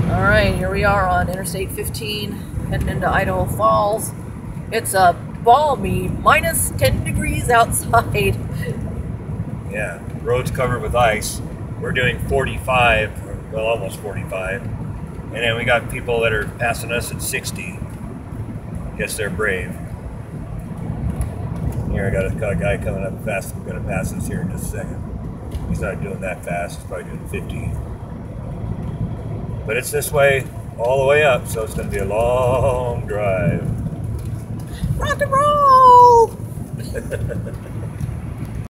All right, here we are on Interstate 15, heading into Idaho Falls. It's a balmy minus 10 degrees outside. Yeah, roads covered with ice. We're doing 45, well, almost 45. And then we got people that are passing us at 60. Guess they're brave. Here, I got a guy coming up fast. We're going to pass us here in just a second. He's not doing that fast. He's probably doing 50. But it's this way all the way up, so it's going to be a long drive. Rock and roll!